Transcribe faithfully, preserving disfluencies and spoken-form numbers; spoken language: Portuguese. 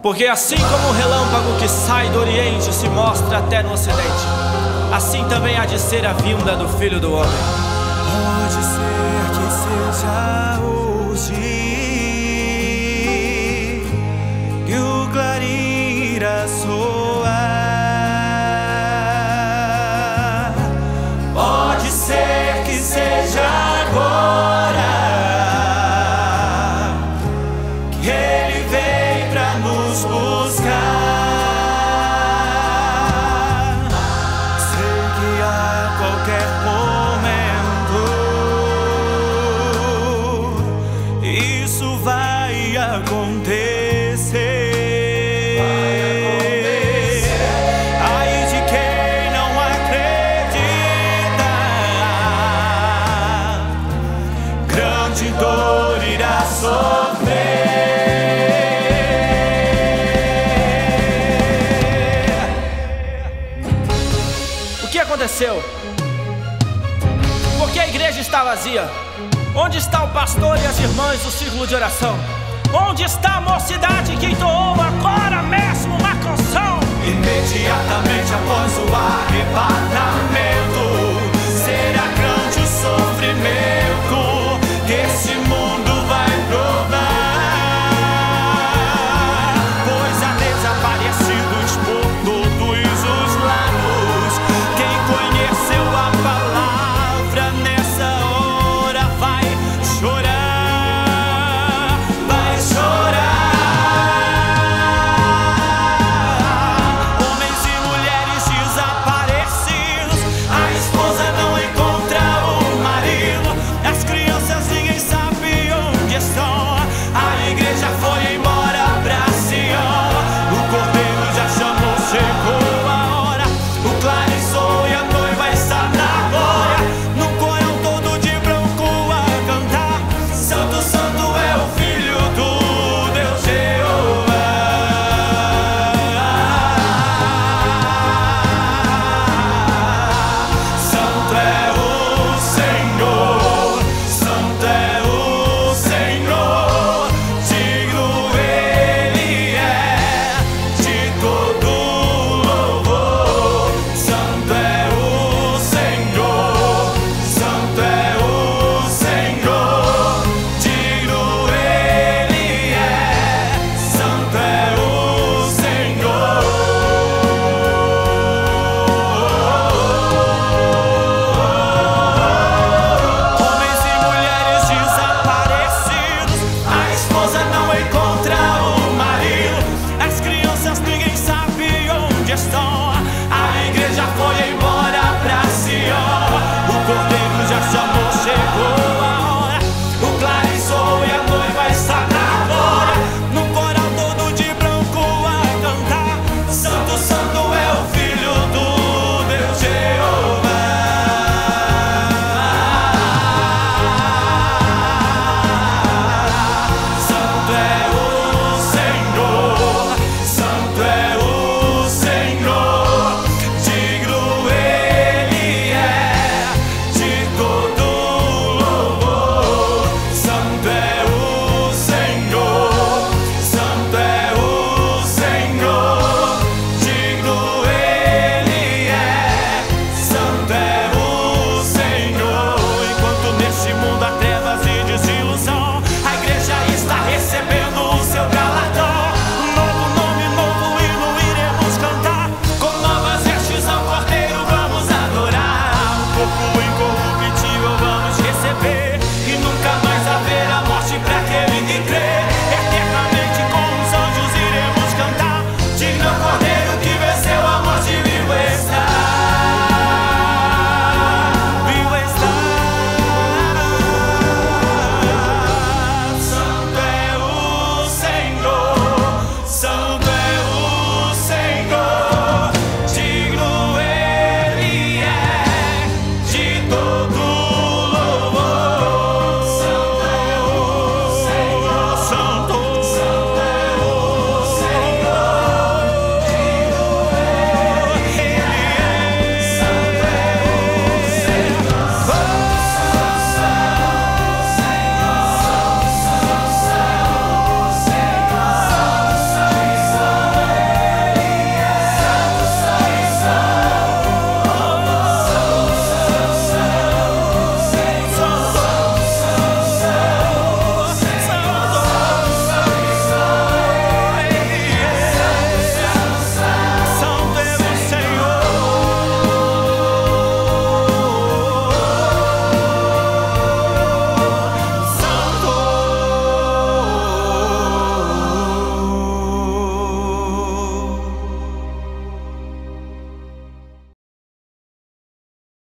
Porque assim como o relâmpago que sai do Oriente se mostra até no Ocidente, assim também há de ser a vinda do Filho do Homem. Pode ser que seja hoje que o clarim irá soar. Pode ser que seja agora que Ele vem pra nos buscar. Sei que a qualquer momento isso vai acontecer. Vai acontecer. Ai de quem não acredita, grande dor irá sofrer. O que aconteceu? Por que a igreja está vazia? Onde está o pastor e as irmãs do círculo de oração? Onde está a mocidade que entoou agora mesmo uma canção? Imediatamente após o arrebatamento será grande o sofrimento.